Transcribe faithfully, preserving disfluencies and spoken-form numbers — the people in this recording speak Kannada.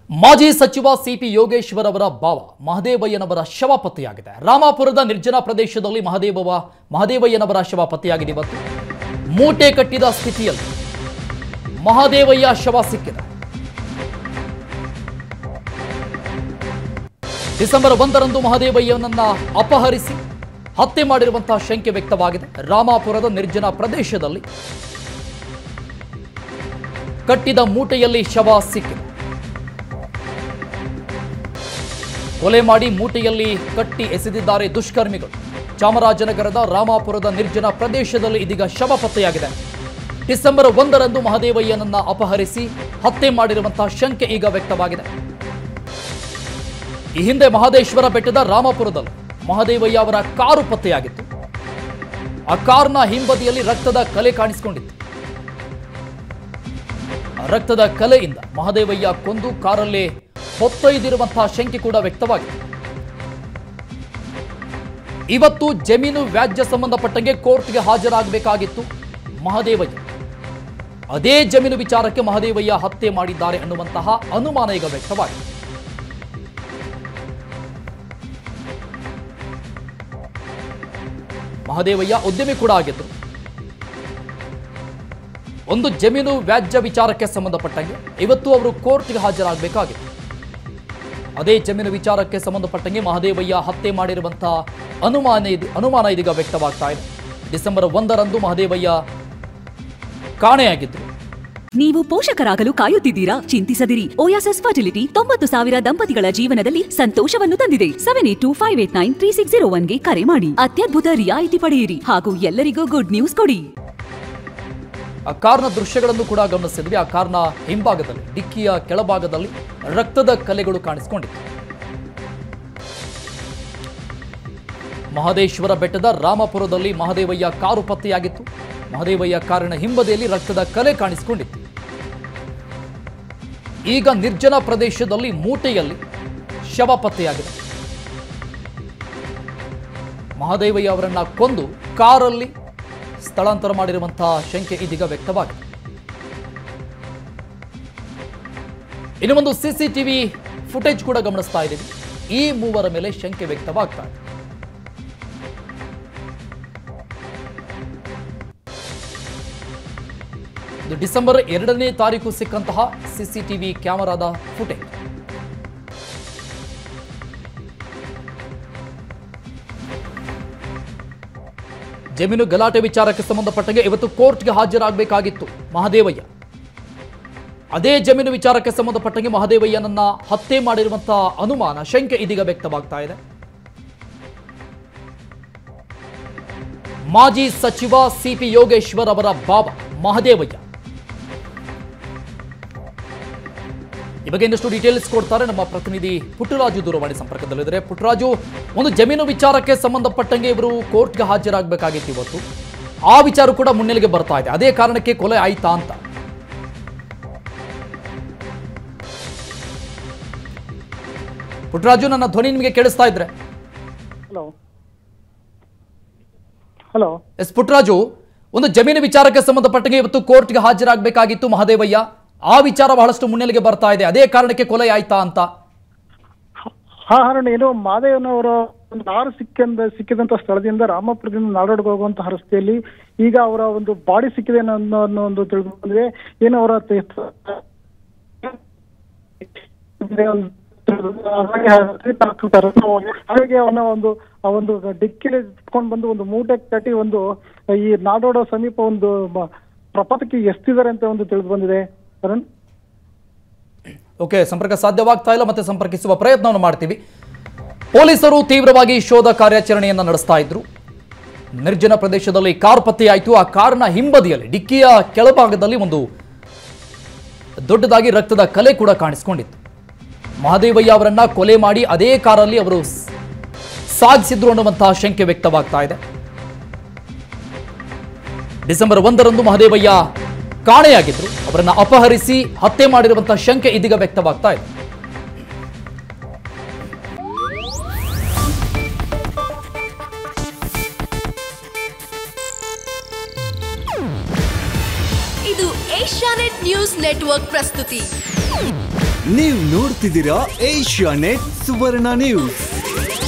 ಮಾಜಿ ಸಚಿವ ಸಿಪಿ ಯೋಗೇಶ್ವರ್ ಅವರ ಭಾವ ಮಹದೇವಯ್ಯನವರ ಶವ ಪತ್ತೆಯಾಗಿದೆ. ರಾಮಾಪುರದ ನಿರ್ಜನ ಪ್ರದೇಶದಲ್ಲಿ ಮಹದೇವವ ಮಹದೇವಯ್ಯನವರ ಶವ ಪತ್ತೆಯಾಗಿದೆ. ಇವತ್ತು ಮೂಟೆ ಕಟ್ಟಿದ ಸ್ಥಿತಿಯಲ್ಲಿ ಮಹದೇವಯ್ಯ ಶವ ಸಿಕ್ಕಿದೆ. ಡಿಸೆಂಬರ್ ಒಂದರಂದು ಮಹದೇವಯ್ಯನನ್ನ ಅಪಹರಿಸಿ ಹತ್ಯೆ ಮಾಡಿರುವಂತಹ ಶಂಕೆ ವ್ಯಕ್ತವಾಗಿದೆ. ರಾಮಾಪುರದ ನಿರ್ಜನ ಪ್ರದೇಶದಲ್ಲಿ ಕಟ್ಟಿದ ಮೂಟೆಯಲ್ಲಿ ಶವ ಸಿಕ್ಕಿದೆ. ಕೊಲೆ ಮಾಡಿ ಮೂಟೆಯಲ್ಲಿ ಕಟ್ಟಿ ಎಸೆದಿದ್ದಾರೆ ದುಷ್ಕರ್ಮಿಗಳು. ಚಾಮರಾಜನಗರದ ರಾಮಾಪುರದ ನಿರ್ಜನ ಪ್ರದೇಶದಲ್ಲಿ ಇದೀಗ ಶವ ಪತ್ತೆಯಾಗಿದೆ. ಡಿಸೆಂಬರ್ ಒಂದರಂದು ಮಹದೇವಯ್ಯನನ್ನ ಅಪಹರಿಸಿ ಹತ್ಯೆ ಮಾಡಿರುವಂತಹ ಶಂಕೆ ಈಗ ವ್ಯಕ್ತವಾಗಿದೆ. ಈ ಹಿಂದೆ ಮಹದೇಶ್ವರ ಬೆಟ್ಟದ ರಾಮಾಪುರದಲ್ಲಿ ಮಹದೇವಯ್ಯ ಅವರ ಕಾರು ಪತ್ತೆಯಾಗಿತ್ತು. ಆ ಕಾರ್ನ ಹಿಂಬದಿಯಲ್ಲಿ ರಕ್ತದ ಕಲೆ ಕಾಣಿಸಿಕೊಂಡಿತ್ತು. ರಕ್ತದ ಕಲೆಯಿಂದ ಮಹದೇವಯ್ಯ ಕೊಂದು ಕಾರಲ್ಲೇ ಹೊತ್ತೊಯ್ದಿರುವಂತಹ ಶಂಕೆ ಕೂಡ ವ್ಯಕ್ತವಾಗಿದೆ. ಇವತ್ತು ಜಮೀನು ವ್ಯಾಜ್ಯ ಸಂಬಂಧಪಟ್ಟಂಗೆ ಕೋರ್ಟ್ಗೆ ಹಾಜರಾಗಬೇಕಾಗಿತ್ತು ಮಹದೇವಯ್ಯ. ಅದೇ ಜಮೀನು ವಿಚಾರಕ್ಕೆ ಮಹದೇವಯ್ಯ ಹತ್ಯೆ ಮಾಡಿದ್ದಾರೆ ಅನ್ನುವಂತಹ ಅನುಮಾನ ಈಗ ವ್ಯಕ್ತವಾಗಿದೆ. ಮಹದೇವಯ್ಯ ಉದ್ಯಮಿ ಕೂಡ ಆಗಿದ್ರು. ಒಂದು ಜಮೀನು ವ್ಯಾಜ್ಯ ವಿಚಾರಕ್ಕೆ ಸಂಬಂಧಪಟ್ಟಂಗೆ ಇವತ್ತು ಅವರು ಕೋರ್ಟ್ಗೆ ಹಾಜರಾಗಬೇಕಾಗಿತ್ತು. ಅದೇ ಜಮೀನು ವಿಚಾರಕ್ಕೆ ಸಂಬಂಧಪಟ್ಟಂಗೆ ಮಹದೇವಯ್ಯ ಹತ್ಯೆ ಮಾಡಿರುವಂತಹ ಅನುಮಾನ ಅನುಮಾನ ಇದೀಗ ವ್ಯಕ್ತವಾಗ್ತಾ ಇದೆ. ಡಿಸೆಂಬರ್ ಒಂದರಂದು ಮಹದೇವಯ್ಯ ಕಾಣೆಯಾಗಿದ್ರು. ನೀವು ಪೋಷಕರಾಗಲು ಕಾಯುತ್ತಿದ್ದೀರಾ? ಚಿಂತಿಸದಿರಿ. ಓಯಾಸಸ್ ಫರ್ಟಿಲಿಟಿ ತೊಂಬತ್ತು ಸಾವಿರ ದಂಪತಿಗಳ ಜೀವನದಲ್ಲಿ ಸಂತೋಷವನ್ನು ತಂದಿದೆ. Seven eight two five eight nine three six zero ಒನ್ಗೆ ಕರೆ ಮಾಡಿ ಅತ್ಯದ್ಭುತ ರಿಯಾಯಿತಿ ಪಡೆಯಿರಿ ಹಾಗೂ ಎಲ್ಲರಿಗೂ ಗುಡ್ ನ್ಯೂಸ್ ಕೊಡಿ. ಆ ಕಾರ್ನ ದೃಶ್ಯಗಳನ್ನು ಕೂಡ ಗಮನಿಸಿದ್ವಿ. ಆ ಕಾರ್ನ ಹಿಂಭಾಗದಲ್ಲಿ ಡಿಕ್ಕಿಯ ಕೆಳಭಾಗದಲ್ಲಿ ರಕ್ತದ ಕಲೆಗಳು ಕಾಣಿಸಿಕೊಂಡಿತ್ತು. ಮಹದೇಶ್ವರ ಬೆಟ್ಟದ ರಾಮಾಪುರದಲ್ಲಿ ಮಹದೇವಯ್ಯ ಕಾರು ಪತ್ತೆಯಾಗಿತ್ತು. ಮಹದೇವಯ್ಯ ಕಾರಿನ ಹಿಂಬದಿಯಲ್ಲಿ ರಕ್ತದ ಕಲೆ ಕಾಣಿಸಿಕೊಂಡಿತ್ತು. ಈಗ ನಿರ್ಜನ ಪ್ರದೇಶದಲ್ಲಿ ಮೂಟೆಯಲ್ಲಿ ಶವ ಪತ್ತೆಯಾಗಿದೆ. ಮಹದೇವಯ್ಯ ಅವರನ್ನ ಕೊಂದು ಕಾರಲ್ಲಿ ಸ್ಥಳಾಂತರ ಮಾಡಿರುವಂತಹ ಶಂಕೆ ಇದೀಗ ವ್ಯಕ್ತವಾಗಿದೆ. ಇನ್ನು ಒಂದು ಸಿಸಿಟಿವಿ ಫುಟೇಜ್ ಕೂಡ ಗಮನಿಸ್ತಾ ಇದ್ದೀವಿ. ಈ ಮೂವರ ಮೇಲೆ ಶಂಕೆ ವ್ಯಕ್ತವಾಗ್ತಾ ಇದೆ. ಇದು ಡಿಸೆಂಬರ್ ಎರಡನೇ ತಾರೀಕು ಸಿಕ್ಕಂತಹ ಸಿಸಿಟಿವಿ ಕ್ಯಾಮೆರಾದ ಫುಟೇಜ್. ಜಮೀನು ಗಲಾಟೆ ವಿಚಾರಕ್ಕೆ ಸಂಬಂಧಪಟ್ಟಂಗೆ ಇವತ್ತು ಕೋರ್ಟ್ಗೆ ಹಾಜರಾಗಬೇಕಾಗಿತ್ತು ಮಹದೇವಯ್ಯ. ಅದೇ ಜಮೀನು ವಿಚಾರಕ್ಕೆ ಸಂಬಂಧಪಟ್ಟಂಗೆ ಮಹದೇವಯ್ಯನನ್ನ ಹತ್ಯೆ ಮಾಡಿರುವಂತಹ ಅನುಮಾನ ಶಂಕೆ ಇದೀಗ ವ್ಯಕ್ತವಾಗ್ತಾ ಇದೆ. ಮಾಜಿ ಸಚಿವ ಸಿಪಿ ಯೋಗೇಶ್ವರ್ ಅವರ ಭಾವ ಮಹದೇವಯ್ಯ ಈ ಬಗ್ಗೆ ಇನ್ನಷ್ಟು ಡೀಟೇಲ್ಸ್ ಕೊಡ್ತಾರೆ ನಮ್ಮ ಪ್ರತಿನಿಧಿ ಪುಟ್ಟರಾಜು ದೂರವಾಣಿ ಸಂಪರ್ಕದಲ್ಲಿದ್ದಾರೆ. ಪುಟ್ಟರಾಜು, ಒಂದು ಜಮೀನು ವಿಚಾರಕ್ಕೆ ಸಂಬಂಧಪಟ್ಟಂಗೆ ಇವರು ಕೋರ್ಟ್ಗೆ ಹಾಜರಾಗಬೇಕಾಗಿತ್ತು ಇವತ್ತು. ಆ ವಿಚಾರ ಕೂಡ ಮುನ್ನೆಲೆಗೆ ಬರ್ತಾ ಇದೆ. ಅದೇ ಕಾರಣಕ್ಕೆ ಕೊಲೆ ಆಯ್ತಾ ಅಂತ. ಪುಟ್ಟರಾಜು, ನನ್ನ ಧ್ವನಿ ನಿಮಗೆ ಕೇಳಿಸ್ತಾ ಇದ್ರೆ? ಹಲೋ ಹಲೋ ಎಸ್ ಪುಟ್ಟರಾಜು, ಒಂದು ಜಮೀನು ವಿಚಾರಕ್ಕೆ ಸಂಬಂಧಪಟ್ಟಂಗೆ ಇವತ್ತು ಕೋರ್ಟ್ಗೆ ಹಾಜರಾಗಬೇಕಾಗಿತ್ತು ಮಹದೇವಯ್ಯ. ಆ ವಿಚಾರ ಬಹಳಷ್ಟು ಮುನ್ನೆಲೆಗೆ ಬರ್ತಾ ಇದೆ. ಅದೇ ಕಾರಣಕ್ಕೆ ಕೊಲೆ ಆಯ್ತಾ ಅಂತ? ಹಾ ಹರಣ ಏನು ಮಾದೇವನವರ ಒಂದು ಕಾರು ಸಿಕ್ಕಂದ ಸಿಕ್ಕಿದಂತ ಸ್ಥಳದಿಂದ ರಾಮಾಪುರದಿಂದ ನಾಡೋಡ್ಗೆ ಹೋಗುವಂತಹ ರಸ್ತೆಯಲ್ಲಿ ಈಗ ಅವರ ಒಂದು ಬಾಡಿ ಸಿಕ್ಕಿದೆ ಅನ್ನೋ ಅನ್ನೋ ಒಂದು ತಿಳಿದು ಬಂದಿದೆ. ಏನು ಅವರ ಹಾಗೆ ಅವನ ಒಂದು ಆ ಒಂದು ಡಿಕ್ಕಿಲಿ ಇಟ್ಕೊಂಡು ಬಂದು ಒಂದು ಮೂಟೆ ಕಟ್ಟಿ ಒಂದು ಈ ನಾಡೋಡ ಸಮೀಪ ಒಂದು ಪ್ರಪಾತಕ್ಕೆ ಎಸ್ತಿದ್ದಾರೆ ಅಂತ ಒಂದು ತಿಳಿದು ಬಂದಿದೆ. ಓಕೆ, ಸಂಪರ್ಕ ಸಾಧ್ಯವಾಗ್ತಾ ಇಲ್ಲ, ಮತ್ತೆ ಸಂಪರ್ಕಿಸುವ ಪ್ರಯತ್ನವನ್ನು ಮಾಡ್ತೀವಿ. ಪೊಲೀಸರು ತೀವ್ರವಾಗಿ ಶೋಧ ಕಾರ್ಯಾಚರಣೆಯನ್ನು ನಡೆಸ್ತಾ ಇದ್ರು. ನಿರ್ಜನ ಪ್ರದೇಶದಲ್ಲಿ ಕಾರ್ ಪತ್ತೆಯಾಯಿತು. ಆ ಕಾರ್ನ ಹಿಂಬದಿಯಲ್ಲಿ ಡಿಕ್ಕಿಯ ಕೆಳಭಾಗದಲ್ಲಿ ಒಂದು ದೊಡ್ಡದಾಗಿ ರಕ್ತದ ಕಲೆ ಕೂಡ ಕಾಣಿಸಿಕೊಂಡಿತ್ತು. ಮಹದೇವಯ್ಯ ಅವರನ್ನ ಕೊಲೆ ಮಾಡಿ ಅದೇ ಕಾರಲ್ಲಿ ಅವರು ಸಾಗಿಸಿದ್ರು ಅನ್ನುವಂತಹ ಶಂಕೆ ವ್ಯಕ್ತವಾಗ್ತಾ ಇದೆ. ಡಿಸೆಂಬರ್ ಒಂದರಂದು ಮಹದೇವಯ್ಯ ಕಾಣೆಯಾಗಿದ್ರು. ಅವರನ್ನ ಅಪಹರಿಸಿ ಹತ್ಯೆ ಮಾಡಿರುವಂತಹ ಶಂಕೆ ಇದೀಗ ವ್ಯಕ್ತವಾಗ್ತಾ ಇದೆ. ಇದು ಏಷ್ಯಾನೆಟ್ ನ್ಯೂಸ್ ನೆಟ್ವರ್ಕ್ ಪ್ರಸ್ತುತಿ. ನೀವು ನೋಡ್ತಿದ್ದೀರಾ ಏಷ್ಯಾ ನೆಟ್ ಸುವರ್ಣ ನ್ಯೂಸ್.